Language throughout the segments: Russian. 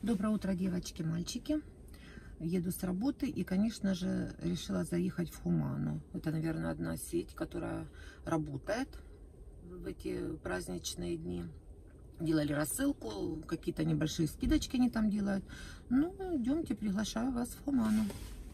Доброе утро, девочки, мальчики. Еду с работы и, конечно же, решила заехать в Хуману. Это, наверное, одна сеть, которая работает в эти праздничные дни. Делали рассылку, какие-то небольшие скидочки они там делают. Ну, идемте, приглашаю вас в Хуману.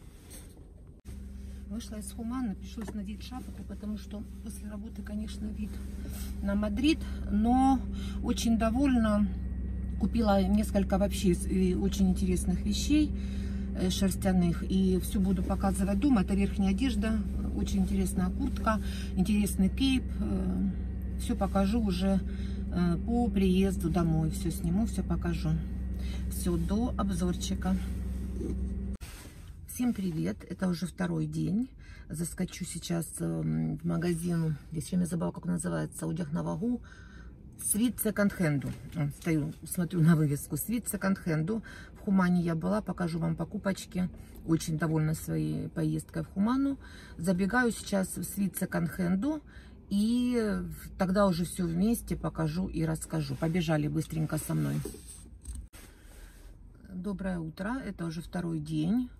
Вышла из Хумана, пришлось надеть шапку, потому что после работы, конечно, вид на Мадрид, но очень довольна. Купила несколько вообще очень интересных вещей шерстяных. И все буду показывать дома. Это верхняя одежда, очень интересная куртка, интересный кейп. Все покажу уже по приезду домой. Все сниму, все покажу. Все, до обзорчика. Всем привет! Это уже второй день. Заскочу сейчас в магазин. Я все время забыла, как называется. Одяг на вагу. Свит секонд-хенду. Стою, смотрю на вывеску. Свит секонд-хенду. В Хумане я была, покажу вам покупочки. Очень довольна своей поездкой в Хуману. Забегаю сейчас в Свит секонд-хенду. И тогда уже все вместе покажу и расскажу. Побежали быстренько со мной. Доброе утро. Это уже второй день.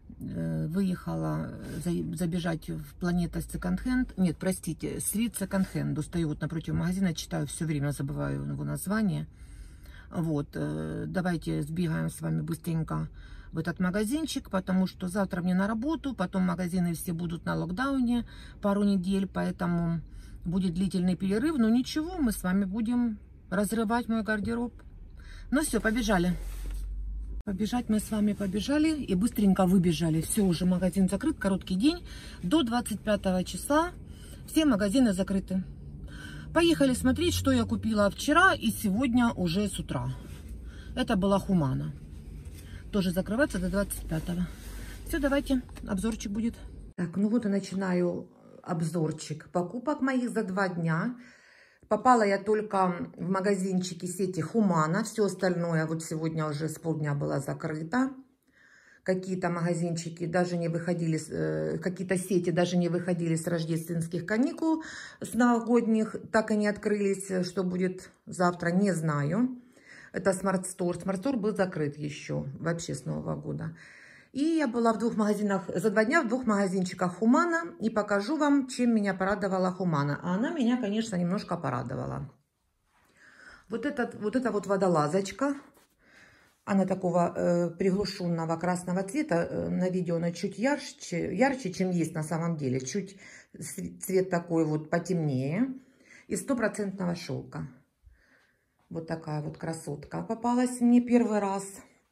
Выехала забежать в Планета секонд-хенд. Нет, простите, Свит секонд-хенду. Стою вот напротив магазина, читаю все время, забываю его название. Вот, давайте сбегаем с вами быстренько в этот магазинчик, потому что завтра мне на работу, потом магазины все будут на локдауне пару недель, поэтому будет длительный перерыв. Но ничего, мы с вами будем разрывать мой гардероб. Ну все, побежали. Побежать мы с вами побежали и быстренько выбежали. Все, уже магазин закрыт, короткий день. До 25 числа все магазины закрыты. Поехали смотреть, что я купила вчера и сегодня уже с утра. Это была Хумана. Тоже закрывается до 25-го. Все, давайте, обзорчик будет. Так, ну вот и начинаю обзорчик покупок моих за 2 дня. Попала я только в магазинчики сети Хумана. Все остальное вот сегодня уже с полдня было закрыто. Какие-то магазинчики даже не выходили, какие-то сети даже не выходили с рождественских каникул, с новогодних. Так и не открылись. Что будет завтра, не знаю. Это Smart Store. Smart Store был закрыт еще вообще с Нового года. И я была в 2 магазинах, за 2 дня в 2 магазинчиках Хумана. И покажу вам, чем меня порадовала Хумана. А она меня, конечно, немножко порадовала. Вот эта вот водолазочка. Она такого приглушенного красного цвета. На видео она чуть ярче, чем есть на самом деле. Чуть цвет такой вот потемнее. Из 100% шелка. Вот такая вот красотка попалась мне первый раз.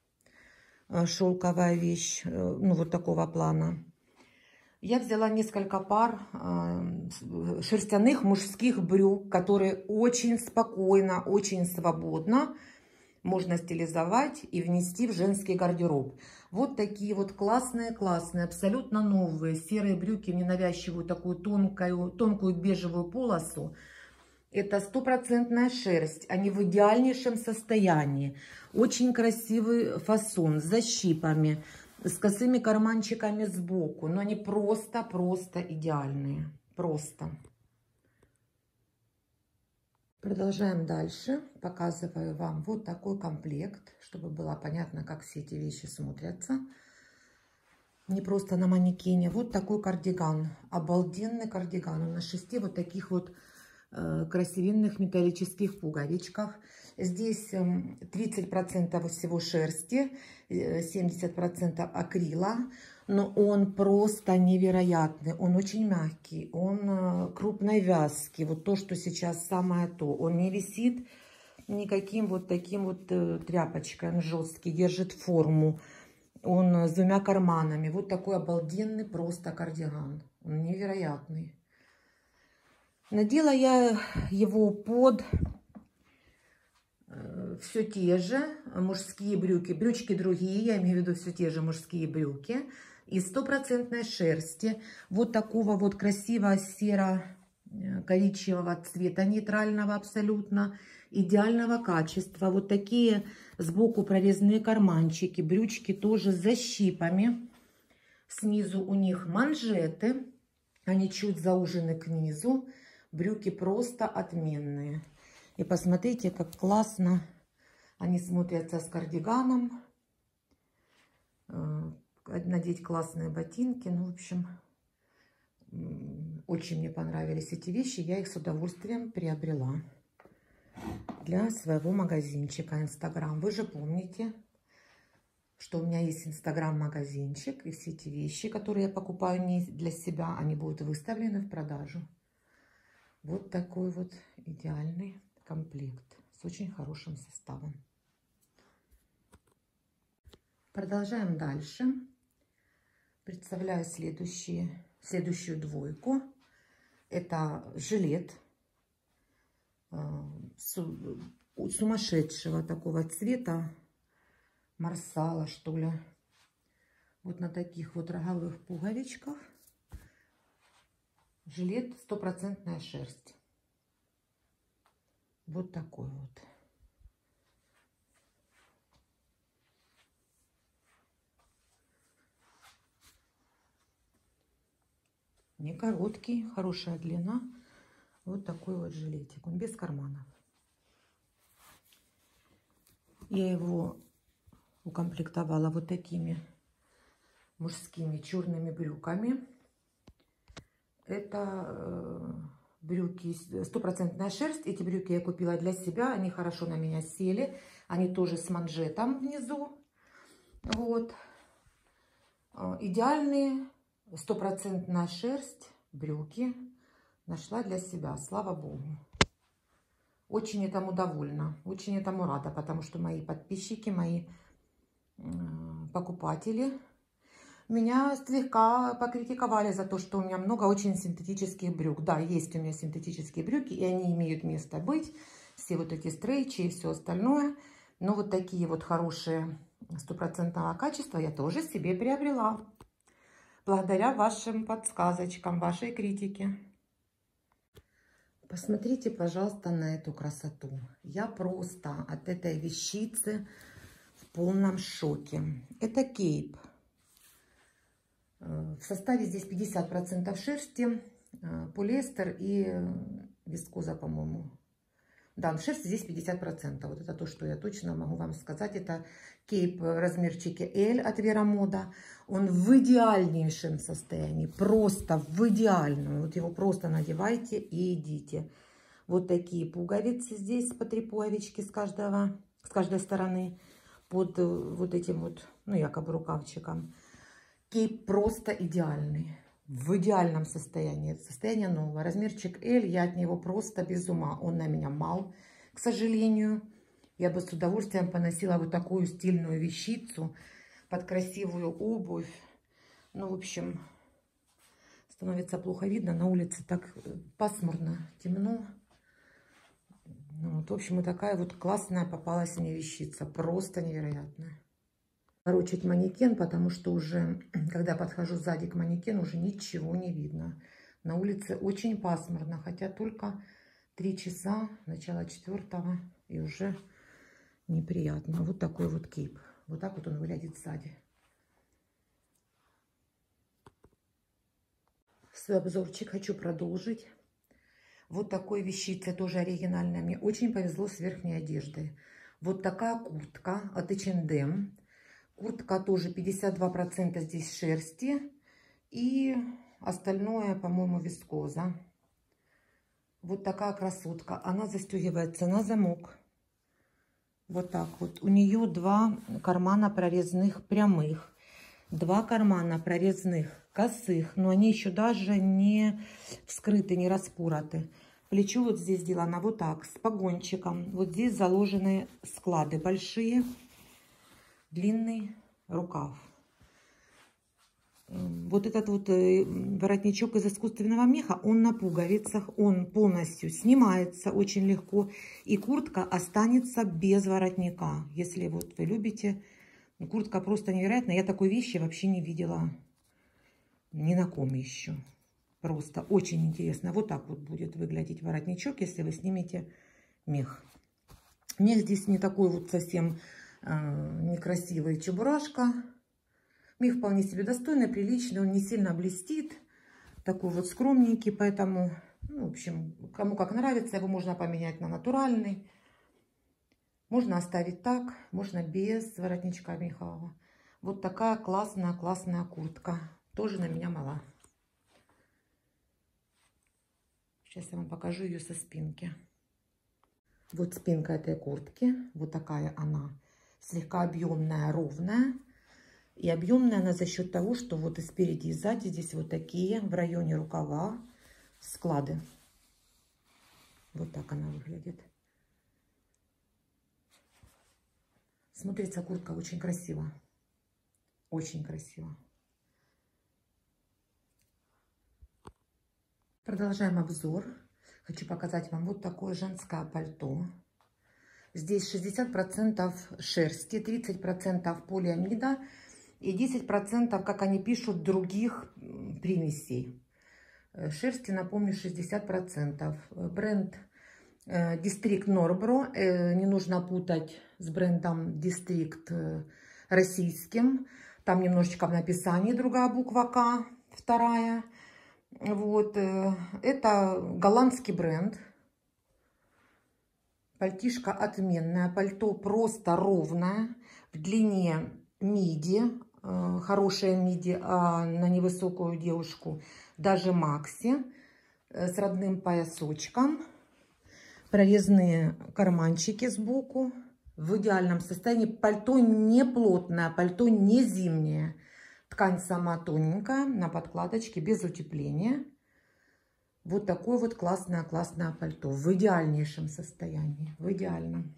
Шелковая вещь, ну вот такого плана. Я взяла несколько пар шерстяных мужских брюк, которые очень спокойно, очень свободно можно стилизовать и внести в женский гардероб. Вот такие вот классные, абсолютно новые серые брюки, ненавязчивую такую тонкую бежевую полосу. Это 100% шерсть, они в идеальнейшем состоянии. Очень красивый фасон с защипами, с косыми карманчиками сбоку. Но они просто идеальные. Просто. Продолжаем дальше. Показываю вам вот такой комплект, чтобы было понятно, как все эти вещи смотрятся. Не просто на манекене. Вот такой кардиган. Обалденный кардиган. Он на 6 вот таких вот красивенных металлических пуговичках. Здесь 30% всего шерсти, 70% акрила, но он просто невероятный, он очень мягкий, он крупной вязки, вот то, что сейчас самое то. Он не висит никаким вот таким вот тряпочкой, он жесткий, держит форму, он с 2 карманами. Вот такой обалденный просто кардиган, он невероятный. Надела я его под все те же мужские брюки. Брючки другие, я имею в виду все те же мужские брюки. Из 100% шерсти. Вот такого вот красивого серо-коричневого цвета, нейтрального абсолютно. Идеального качества. Вот такие сбоку прорезные карманчики. Брючки тоже с защипами. Снизу у них манжеты. Они чуть заужены к низу. Брюки просто отменные. И посмотрите, как классно Они смотрятся с кардиганом. Надеть классные ботинки. Ну, в общем, очень мне понравились эти вещи. Я их с удовольствием приобрела для своего магазинчика Инстаграм. Вы же помните, что у меня есть Инстаграм-магазинчик. И все эти вещи, которые я покупаю не для себя, они будут выставлены в продажу. Вот такой вот идеальный комплект с очень хорошим составом. Продолжаем дальше. Представляю следующую двойку. Это жилет сумасшедшего такого цвета, марсала, что ли. Вот на таких вот роговых пуговичках. Жилет 100% шерсть. Вот такой вот. Не короткий, хорошая длина. Вот такой вот жилетик. Он без карманов. Я его укомплектовала вот такими мужскими черными брюками. Это брюки 100% шерсть. Эти брюки я купила для себя. Они хорошо на меня сели. Они тоже с манжетом внизу. Вот. Идеальные 100% шерсть брюки нашла для себя. Слава Богу. Очень этому довольна. Очень этому рада. Потому что мои подписчики, мои покупатели меня слегка покритиковали за то, что у меня много очень синтетических брюк. Да, есть у меня синтетические брюки, и они имеют место быть. Все вот эти стрейчи и все остальное. Но вот такие вот хорошие 100% качества я тоже себе приобрела. Благодаря вашим подсказочкам, вашей критике. Посмотрите, пожалуйста, на эту красоту. Я просто от этой вещицы в полном шоке. Это кейп. В составе здесь 50% шерсти, полиэстер и вискоза, по-моему. Да, шерсть здесь 50%. Вот это то, что я точно могу вам сказать. Это кейп в размерчике L от Вера Мода. Он в идеальнейшем состоянии. Просто в идеальном. Вот его просто надевайте и идите. Вот такие пуговицы здесь, по 3 пуговички с каждой стороны. Под вот этим вот, ну, якобы рукавчиком. Кейп просто идеальный. В идеальном состоянии. Это состояние нового. Размерчик L. Я от него просто без ума. Он на меня мал, к сожалению. Я бы с удовольствием поносила вот такую стильную вещицу под красивую обувь. Ну, в общем, становится плохо видно. На улице так пасмурно, темно. Ну, вот, в общем, и такая вот классная попалась мне вещица. Просто невероятная. Ворочать манекен, потому что уже, когда подхожу сзади к манекену, уже ничего не видно. На улице очень пасмурно, хотя только 3 часа, начало 4-го, и уже неприятно. Вот такой вот кейп. Вот так вот он выглядит сзади. Свой обзорчик хочу продолжить. Вот такой вещица, тоже оригинальная. Мне очень повезло с верхней одеждой. Вот такая куртка от H&M. Куртка тоже 52% здесь шерсти. И остальное, по-моему, вискоза. Вот такая красотка. Она застегивается на замок. Вот так вот. У нее 2 кармана прорезных прямых. 2 кармана прорезных косых. Но они еще даже не вскрыты, не распороты. Плечо вот здесь сделано вот так, с погончиком. Вот здесь заложены склады большие. Длинный рукав. Вот этот вот воротничок из искусственного меха, он на пуговицах, он полностью снимается очень легко. И куртка останется без воротника. Если вот вы любите, куртка просто невероятная. Я такой вещи вообще не видела ни на ком еще. Просто очень интересно. Вот так вот будет выглядеть воротничок, если вы снимете мех. Мех здесь не такой вот совсем некрасивый, чебурашка. Мех вполне себе достойный, приличный, он не сильно блестит. Такой вот скромненький, поэтому, ну, в общем, кому как нравится, его можно поменять на натуральный. Можно оставить так, можно без воротничка мехового. Вот такая классная куртка. Тоже на меня мала. Сейчас я вам покажу ее со спинки. Вот спинка этой куртки. Вот такая она. Слегка объемная, ровная. И объемная она за счет того, что вот и спереди, и сзади здесь вот такие в районе рукава склады. Вот так она выглядит. Смотрится куртка очень красиво. Очень красиво. Продолжаем обзор. Хочу показать вам вот такое женское пальто. Здесь 60% шерсти, 30% полиамида и 10%, как они пишут, других примесей. Шерсти, напомню, 60%. Бренд District Norbro. Не нужно путать с брендом District российским. Там немножечко в написании другая буква К, вторая. Вот. Это голландский бренд. Пальтишко отменное. Пальто просто ровное. В длине миди. Хорошая миди, а на невысокую девушку даже макси. С родным поясочком. Прорезные карманчики сбоку. В идеальном состоянии. Пальто не плотное, пальто не зимнее. Ткань сама тоненькая, на подкладочке, без утепления. Вот такое вот классное пальто. В идеальнейшем состоянии. В идеальном.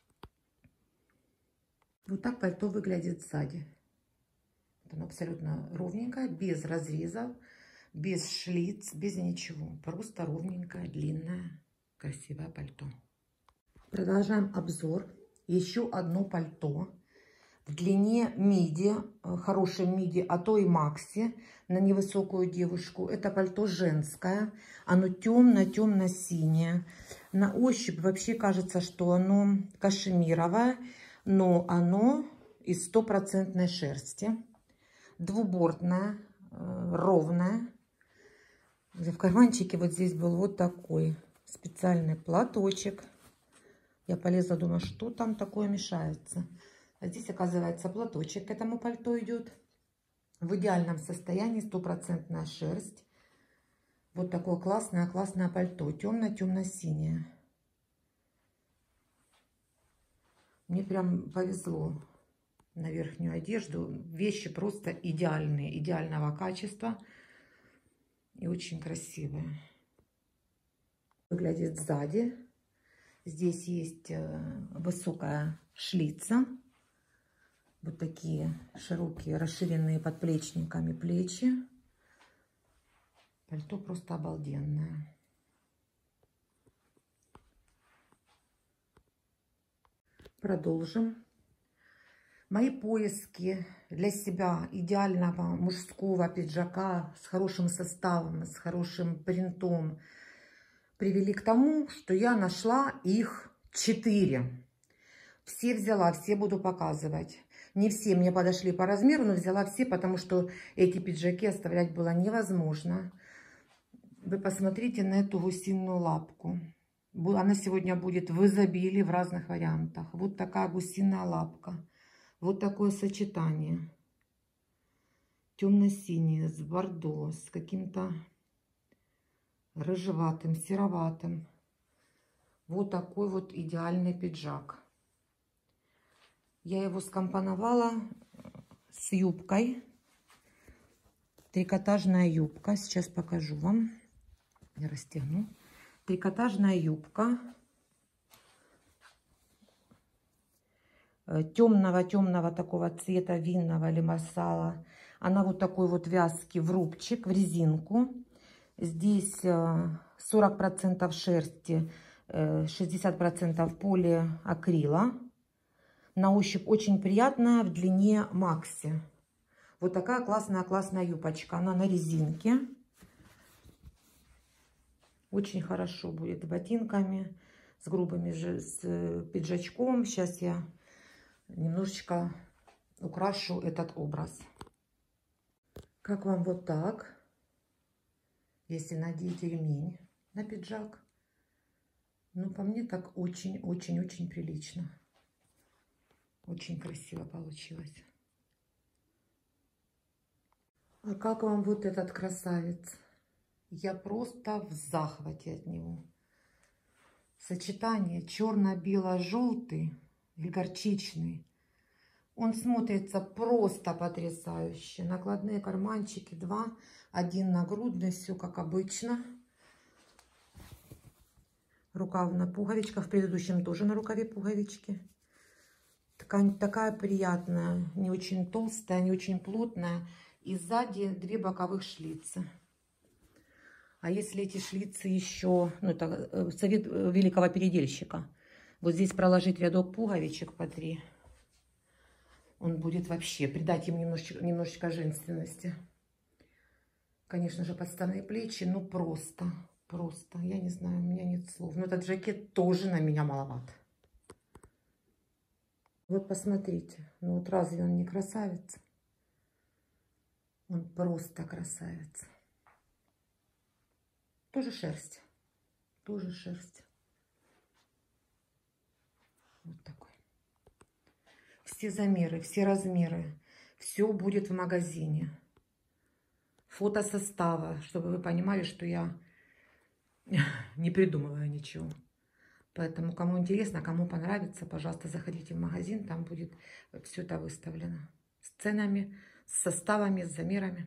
Вот так пальто выглядит сзади. Оно абсолютно ровненькое, без разрезов, без шлиц, без ничего. Просто ровненькое, длинное, красивое пальто. Продолжаем обзор. Еще одно пальто. В длине миди, хорошем миди, а то и макси, на невысокую девушку. Это пальто женское. Оно темно-синее. На ощупь вообще кажется, что оно кашемировое, но оно из 100% шерсти. Двубортное, ровное. В карманчике вот здесь был вот такой специальный платочек. Я полезла, думаю, что там такое мешается. А здесь, оказывается, платочек к этому пальто идет. В идеальном состоянии, 100% шерсть. Вот такое классное пальто. Темно-синее. Мне прям повезло на верхнюю одежду. Вещи просто идеальные, идеального качества. И очень красивые. Выглядит сзади. Здесь есть высокая шлица. Вот такие широкие, расширенные подплечниками плечи. Пальто просто обалденное. Продолжим. Мои поиски для себя идеального мужского пиджака с хорошим составом, с хорошим принтом привели к тому, что я нашла их 4. Все взяла, все буду показывать. Не все мне подошли по размеру, но взяла все, потому что эти пиджаки оставлять было невозможно. Вы посмотрите на эту гусиную лапку. Она сегодня будет в изобилии, в разных вариантах. Вот такая гусиная лапка. Вот такое сочетание. Темно-синее, с бордо, с каким-то рыжеватым, сероватым. Вот такой вот идеальный пиджак. Я его скомпоновала с юбкой. Трикотажная юбка. Сейчас покажу вам. Я расстегну. Трикотажная юбка. Темного такого цвета, винного или масала. Она вот такой вот вязки в рубчик, в резинку. Здесь 40% шерсти, 60% полиакрила. На ощупь очень приятная, в длине макси. Вот такая классная юбочка. Она на резинке. Очень хорошо будет с ботинками, с грубыми же, с пиджачком. Сейчас я немножечко украшу этот образ. Как вам вот так? Если надеть ремень на пиджак. Ну, по мне так очень прилично. Очень красиво получилось. А как вам вот этот красавец? Я просто в захвате от него. Сочетание черно-бело-желтый и горчичный. Он смотрится просто потрясающе. Накладные карманчики 2, 1 нагрудный, все как обычно. Рукав на пуговичках, в предыдущем тоже на рукаве пуговички. Ткань такая приятная, не очень толстая, не очень плотная. И сзади 2 боковых шлицы. А если эти шлицы еще, ну это совет великого передельщика, вот здесь проложить рядок пуговичек по 3, он будет вообще придать им немножечко женственности. Конечно же, подставные плечи, ну просто, я не знаю, у меня нет слов. Но этот жакет тоже на меня маловат. Вот посмотрите, ну вот разве он не красавец? Он просто красавец. Тоже шерсть. Тоже шерсть. Вот такой. Все замеры, все размеры. Все будет в магазине. Фото состава, чтобы вы понимали, что я не придумываю ничего. Поэтому, кому интересно, кому понравится, пожалуйста, заходите в магазин. Там будет все это выставлено. С ценами, с составами, с замерами.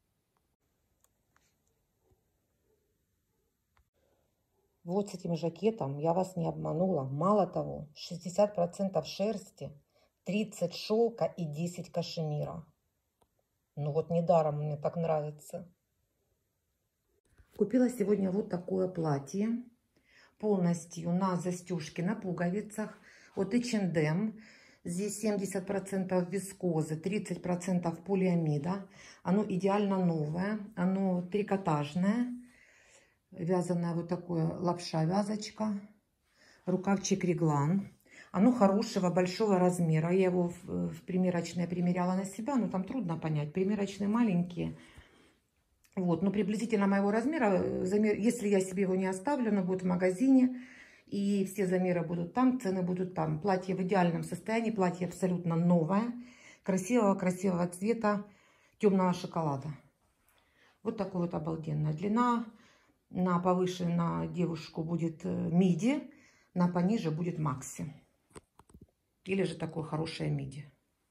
Вот с этим жакетом я вас не обманула. Мало того, 60% шерсти, 30 шелка и 10 кашемира. Ну вот недаром мне так нравится. Купила сегодня вот такое платье. Полностью на застежке, на пуговицах. От H&M. Здесь 70% вискозы, 30% полиамида. Оно идеально новое. Оно трикотажное. Вязаная вот такое лапша вязочка, рукавчик реглан. Оно хорошего, большого размера. Я его в примерочной примеряла на себя, но там трудно понять. Примерочные маленькие. Вот, но приблизительно моего размера. Если я себе его не оставлю, оно будет в магазине. И все замеры будут там, цены будут там. Платье в идеальном состоянии, платье абсолютно новое. Красивого цвета, темного шоколада. Вот такой вот обалденная длина. На повыше на девушку будет миди, на пониже будет макси. Или же такое хорошее миди.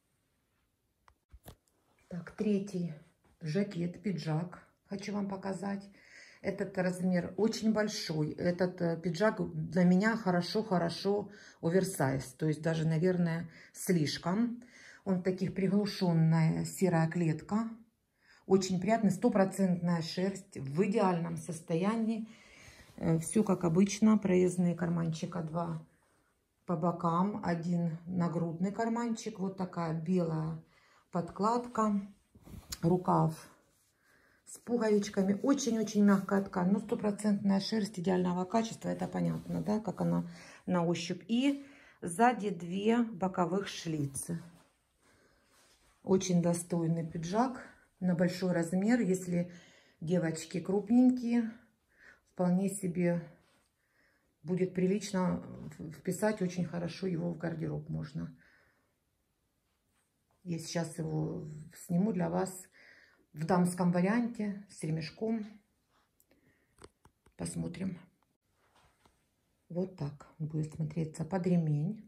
Так, третий жакет, пиджак. Хочу вам показать. Этот размер очень большой. Этот пиджак для меня хорошо оверсайз. То есть даже, наверное, слишком. Он таких приглушенная серая клетка. Очень приятный, 100% шерсть, в идеальном состоянии. Все как обычно. Проездные карманчика 2 по бокам. 1 нагрудный карманчик. Вот такая белая подкладка. Рукав с пуговичками. Очень-очень мягкая ткань. Ну, 100% шерсть идеального качества. Это понятно, да, как она на ощупь. И сзади 2 боковых шлицы. Очень достойный пиджак. На большой размер, если девочки крупненькие, вполне себе будет прилично вписать, очень хорошо его в гардероб можно. Я сейчас его сниму для вас в дамском варианте с ремешком. Посмотрим. Вот так будет смотреться под ремень.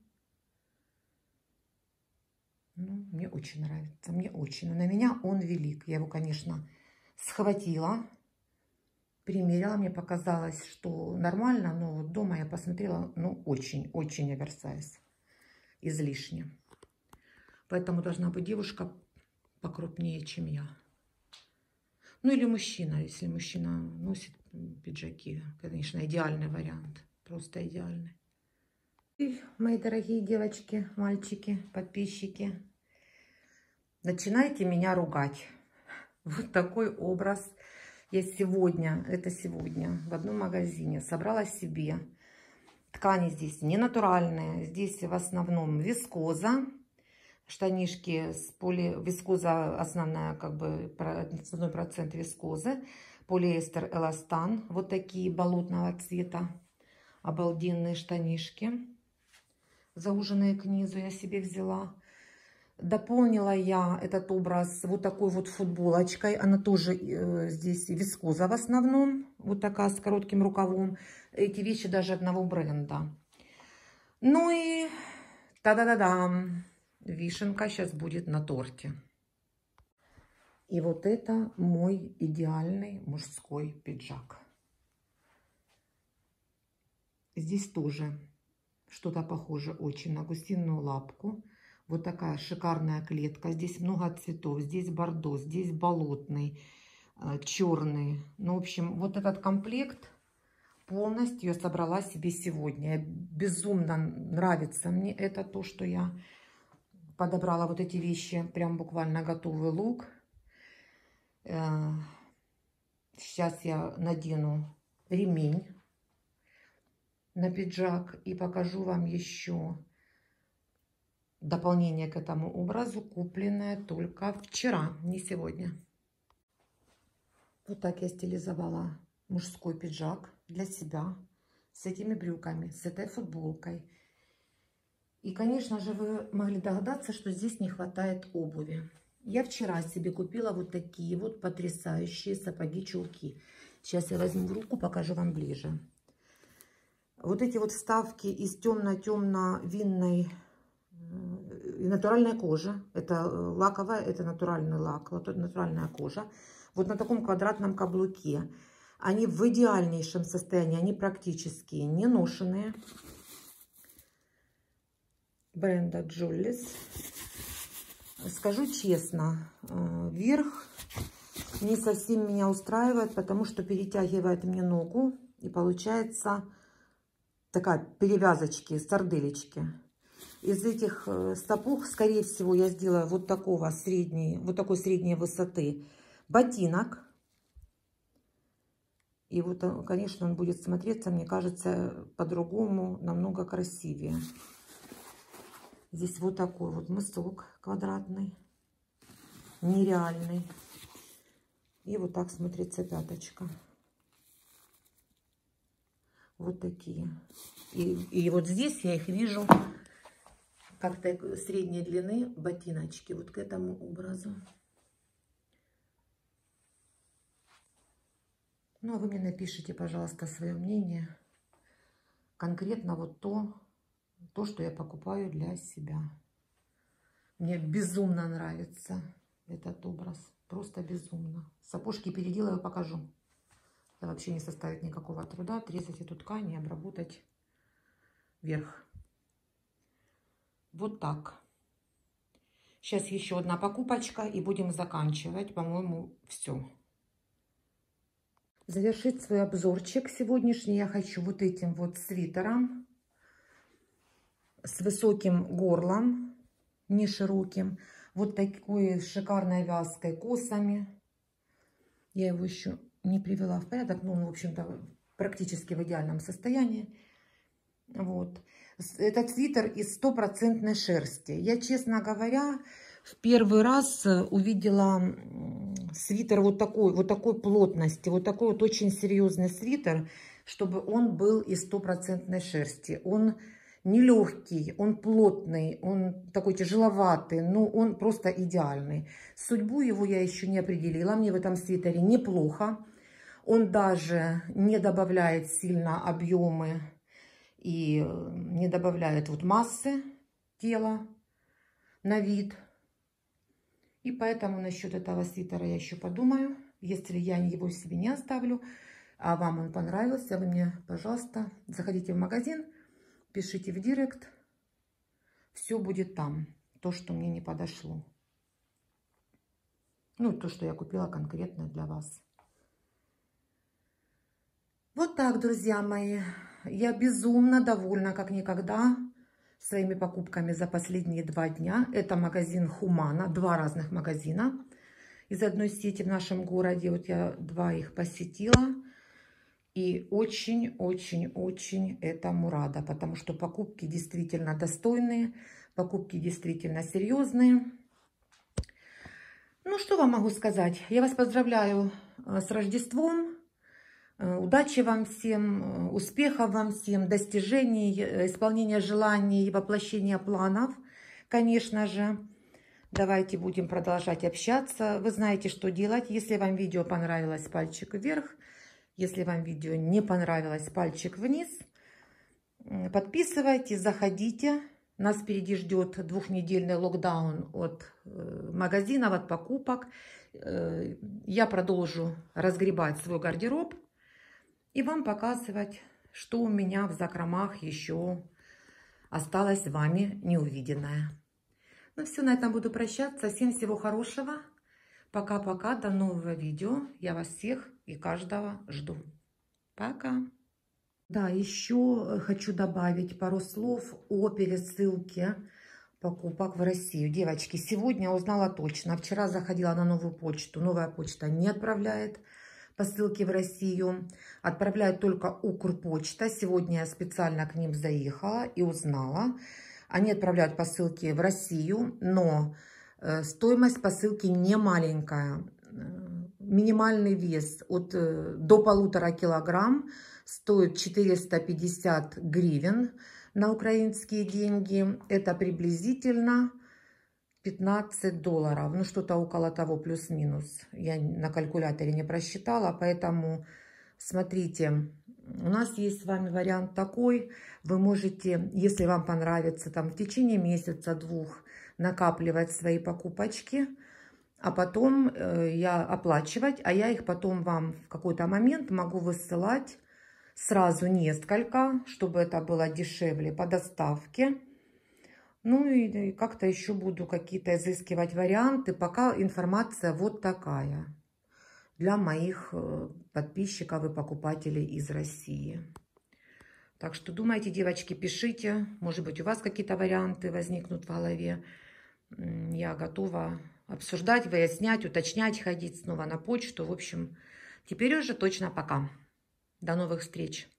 Ну, мне очень нравится, мне очень. Но на меня он велик. Я его, конечно, схватила, примерила. Мне показалось, что нормально, но вот дома я посмотрела, ну, очень оверсайз. Излишне. Поэтому должна быть девушка покрупнее, чем я. Ну, или мужчина. Если мужчина носит пиджаки, конечно, идеальный вариант. Просто идеальный. И, мои дорогие девочки, мальчики, подписчики, начинайте меня ругать. Вот такой образ я сегодня в одном магазине собрала себе. Ткани здесь не натуральные, здесь в основном вискоза. Штанишки с вискоза основная, как бы основной процент вискозы. Полиэстер эластан, вот такие болотного цвета. Обалденные штанишки. зауженные к низу я себе взяла. Дополнила я этот образ вот такой вот футболочкой. Она тоже здесь вискоза в основном. Вот такая с коротким рукавом. Эти вещи даже одного бренда. Ну и та-да-да-дам. Вишенка сейчас будет на торте. И вот это мой идеальный мужской пиджак. Здесь тоже что-то похоже очень на гусиную лапку. Вот такая шикарная клетка. Здесь много цветов. Здесь бордо, здесь болотный, черный. Ну, в общем, вот этот комплект полностью я собрала себе сегодня. Безумно нравится мне это, то, что я подобрала вот эти вещи. Прям буквально готовый лук. Сейчас я надену ремень на пиджак и покажу вам еще дополнение к этому образу, купленное только вчера, не сегодня. Вот так я стилизовала мужской пиджак для себя с этими брюками, с этой футболкой. И, конечно же, вы могли догадаться, что здесь не хватает обуви. Я вчера себе купила вот такие вот потрясающие сапоги-чулки. Сейчас я возьму в руку, покажу вам ближе. Вот эти вот вставки из темно-темно-винной и натуральной кожи. Это лаковая, это натуральный лак, натуральная кожа. Вот на таком квадратном каблуке. Они в идеальнейшем состоянии, они практически не ношеные. Бренда Джулис. Скажу честно, верх не совсем меня устраивает, потому что перетягивает мне ногу. И получается такая перевязочки, сарделечки. Из этих сапог, скорее всего, я сделаю вот такой средней высоты ботинок. И вот, конечно, он будет смотреться, мне кажется, по-другому, намного красивее. Здесь вот такой вот мысок квадратный, нереальный. И вот так смотрится пяточка. Вот такие. И вот здесь я их вижу как-то средней длины ботиночки. Вот к этому образу. Ну, а вы мне напишите, пожалуйста, свое мнение. Конкретно вот то, что я покупаю для себя. Мне безумно нравится этот образ. Просто безумно. Сапожки переделаю, покажу. Это вообще не составит никакого труда. Отрезать эту ткань и обработать верх. Вот так. Сейчас еще одна покупочка и будем заканчивать. По-моему, все. Завершить свой обзорчик сегодняшний я хочу вот этим вот свитером с высоким горлом, не широким. Вот такой шикарной вязкой, косами. Я его еще не привела в порядок, но он, в общем-то, практически в идеальном состоянии. Вот. Этот свитер из 100% шерсти. Я, честно говоря, в первый раз увидела свитер вот такой плотности. Вот такой вот очень серьезный свитер, чтобы он был из 100% шерсти. Он не легкий, он плотный, он такой тяжеловатый, но он просто идеальный. Судьбу его я еще не определила. Мне в этом свитере неплохо. Он даже не добавляет сильно объемы и не добавляет вот массы тела на вид. И поэтому насчет этого свитера я еще подумаю. Если я его себе не оставлю, а вам он понравился, вы мне, пожалуйста, заходите в магазин, пишите в директ. Все будет там. То, что мне не подошло. Ну, то, что я купила конкретно для вас. Вот так, друзья мои. Я безумно довольна, как никогда, своими покупками за последние 2 дня. Это магазин Humana, 2 разных магазина из одной сети в нашем городе. Вот я 2 их посетила. И очень-очень-очень этому рада, потому что покупки действительно достойные, покупки действительно серьезные. Ну, что вам могу сказать? Я вас поздравляю с Рождеством. Удачи вам всем, успехов вам всем, достижений, исполнения желаний, воплощения планов, конечно же. Давайте будем продолжать общаться. Вы знаете, что делать. Если вам видео понравилось, пальчик вверх. Если вам видео не понравилось, пальчик вниз. Подписывайтесь, заходите. Нас впереди ждет 2-недельный локдаун от магазинов, от покупок. Я продолжу разгребать свой гардероб и вам показывать, что у меня в закромах еще осталось вами неувиденное. Ну все, на этом буду прощаться. Всем всего хорошего. Пока-пока, до нового видео. Я вас всех и каждого жду. Пока. Да, еще хочу добавить пару слов о пересылке покупок в Россию. Девочки, сегодня узнала точно. Вчера заходила на новую почту. Новая почта не отправляет посылки в Россию. Отправляют только Укрпочта. Сегодня я специально к ним заехала и узнала. Они отправляют посылки в Россию, но стоимость посылки не маленькая. Минимальный вес до 1,5 килограмм стоит 450 гривен на украинские деньги. Это приблизительно $15. Ну, что-то около того, плюс-минус. Я на калькуляторе не просчитала, поэтому смотрите. У нас есть с вами вариант такой. Вы можете, если вам понравится, там в течение месяца-двух накапливать свои покупочки, а потом оплачивать, а я их потом вам в какой-то момент могу высылать сразу несколько, чтобы это было дешевле по доставке. Ну и как-то еще буду какие-то изыскивать варианты. Пока информация вот такая. Для моих подписчиков и покупателей из России. Так что думайте, девочки, пишите. Может быть, у вас какие-то варианты возникнут в голове. Я готова обсуждать, выяснять, уточнять, ходить снова на почту. В общем, теперь уже точно пока. До новых встреч.